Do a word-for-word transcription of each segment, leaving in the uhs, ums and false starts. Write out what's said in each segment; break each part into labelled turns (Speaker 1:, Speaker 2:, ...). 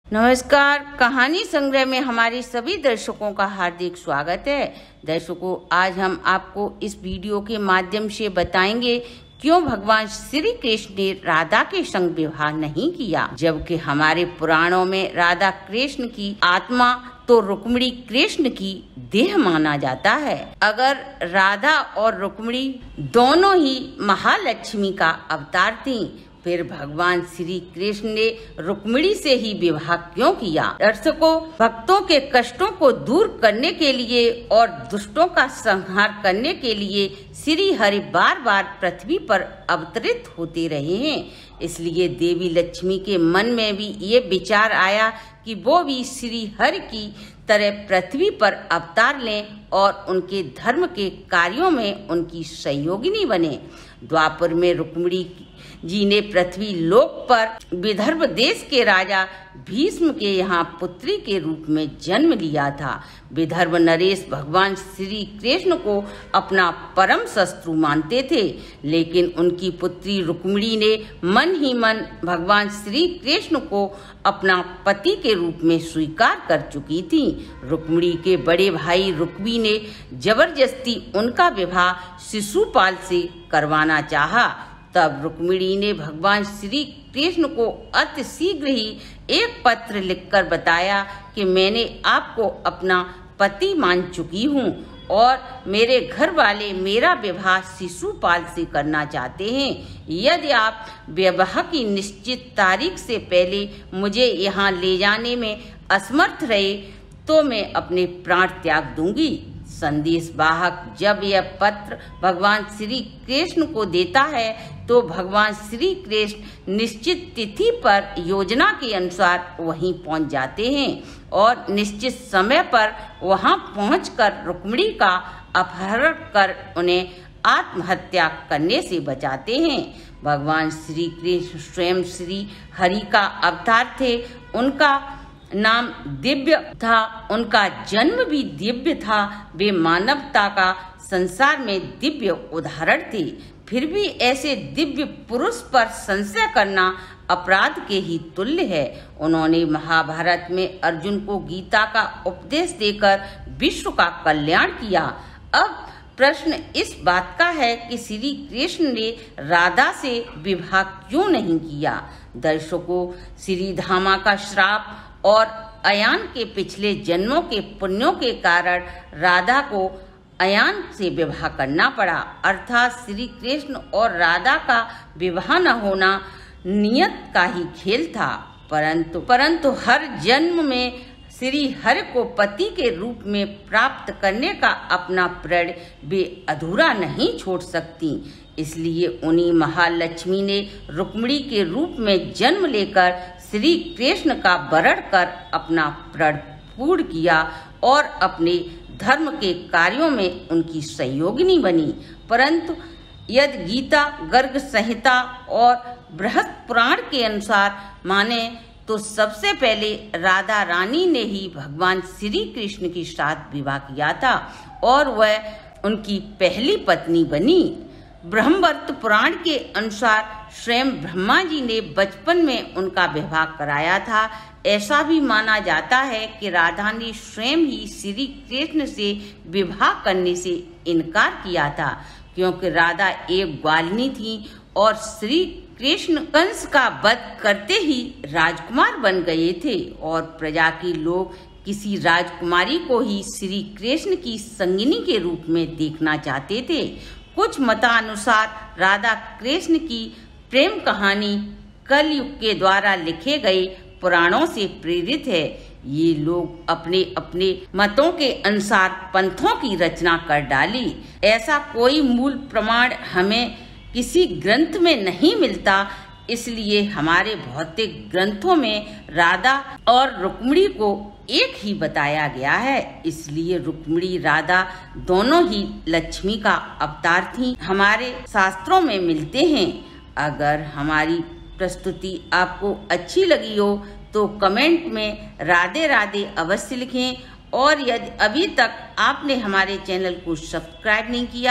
Speaker 1: नमस्कार। कहानी संग्रह में हमारे सभी दर्शकों का हार्दिक स्वागत है। दर्शकों, आज हम आपको इस वीडियो के माध्यम से बताएंगे क्यों भगवान श्री कृष्ण ने राधा के संग विवाह नहीं किया, जबकि हमारे पुराणों में राधा कृष्ण की आत्मा तो रुक्मिणी कृष्ण की देह माना जाता है। अगर राधा और रुक्मिणी दोनों ही महालक्ष्मी का अवतार थीं, फिर भगवान श्री कृष्ण ने रुक्मिणी से ही विवाह क्यों किया? दर्शकों, भक्तों के कष्टों को दूर करने के लिए और दुष्टों का संहार करने के लिए श्री हरि बार बार पृथ्वी पर अवतरित होते रहे हैं। इसलिए देवी लक्ष्मी के मन में भी ये विचार आया कि वो भी श्री हरि की तरह पृथ्वी पर अवतार लें और उनके धर्म के कार्यों में उनकी सहयोगिनी बने। द्वापर में रुक्मिणी जी ने पृथ्वी लोक पर विदर्भ देश के राजा भीष्म के यहाँ पुत्री के रूप में जन्म लिया था। विदर्भ नरेश भगवान श्री कृष्ण को अपना परम शत्रु मानते थे, लेकिन उनकी पुत्री रुक्मिणी ने मन ही मन भगवान श्री कृष्ण को अपना पति के रूप में स्वीकार कर चुकी थी। रुक्मिणी के बड़े भाई रुक्मी ने जबरदस्ती उनका विवाह शिशुपाल से करवाना चाहा। तब रुक्मिणी ने भगवान श्री कृष्ण को अति शीघ्र ही एक पत्र लिखकर बताया कि मैंने आपको अपना पति मान चुकी हूँ और मेरे घर वाले मेरा विवाह शिशुपाल से करना चाहते हैं। यदि आप विवाह की निश्चित तारीख से पहले मुझे यहाँ ले जाने में असमर्थ रहे तो मैं अपने प्राण त्याग दूंगी। संदेश वाहक जब यह पत्र भगवान श्री कृष्ण को देता है तो भगवान श्री कृष्ण निश्चित तिथि पर योजना के अनुसार वहीं पहुंच जाते हैं और निश्चित समय पर वहां पहुंचकर रुक्मिणी का अपहरण कर उन्हें आत्महत्या करने से बचाते हैं। भगवान श्री कृष्ण स्वयं श्री हरि का अवतार थे। उनका नाम दिव्य था, उनका जन्म भी दिव्य था। वे मानवता का संसार में दिव्य उदाहरण थे। फिर भी ऐसे दिव्य पुरुष पर संशय करना अपराध के ही तुल्य है। उन्होंने महाभारत में अर्जुन को गीता का उपदेश देकर विश्व का कल्याण किया। अब प्रश्न इस बात का है कि श्री कृष्ण ने राधा से विवाह क्यों नहीं किया? दर्शकों, श्री धामा का श्राप और अयान के पिछले जन्मों के पुण्यों के कारण राधा को अयान से विवाह करना पड़ा। अर्थात श्री कृष्ण और राधा का विवाह न होना नियत का ही खेल था। परंतु परंतु हर जन्म में श्री हरि को पति के रूप में प्राप्त करने का अपना प्रण वे अधूरा नहीं छोड़ सकती। इसलिए उन्हीं महालक्ष्मी ने रुक्मिणी के रूप में जन्म लेकर श्री कृष्ण का वरण कर अपना प्रण पूर्ण किया और अपने धर्म के कार्यों में उनकी सहयोगिनी बनी। परंतु यदि गीता, गर्ग संहिता और बृहद पुराण के अनुसार माने तो सबसे पहले राधा रानी ने ही भगवान श्री कृष्ण के साथ विवाह किया था और वह उनकी पहली पत्नी बनी। ब्रह्मवर्त पुराण के अनुसार स्वयं ब्रह्मा जी ने बचपन में उनका विवाह कराया था। ऐसा भी माना जाता है कि राधा ने स्वयं ही श्री कृष्ण से विवाह करने से इनकार किया था, क्योंकि राधा एक ग्वालिनी थी और श्री कृष्ण कंस का वध करते ही राजकुमार बन गए थे और प्रजा के लोग किसी राजकुमारी को ही श्री कृष्ण की संगिनी के रूप में देखना चाहते थे। कुछ मतानुसार राधा कृष्ण की प्रेम कहानी कलयुग के द्वारा लिखे गए पुराणों से प्रेरित है। ये लोग अपने अपने मतों के अनुसार पंथों की रचना कर डाली। ऐसा कोई मूल प्रमाण हमें किसी ग्रंथ में नहीं मिलता। इसलिए हमारे भौतिक ग्रंथों में राधा और रुक्मिणी को एक ही बताया गया है। इसलिए रुक्मिणी राधा दोनों ही लक्ष्मी का अवतार थी, हमारे शास्त्रों में मिलते हैं। अगर हमारी प्रस्तुति आपको अच्छी लगी हो तो कमेंट में राधे राधे अवश्य लिखें और यदि अभी तक आपने हमारे चैनल को सब्सक्राइब नहीं किया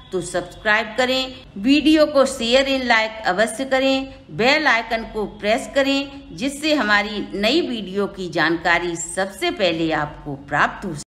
Speaker 1: तो सब्सक्राइब करें, वीडियो को शेयर एंड लाइक अवश्य करें, बेल आइकन को प्रेस करें जिससे हमारी नई वीडियो की जानकारी सबसे पहले आपको प्राप्त हो।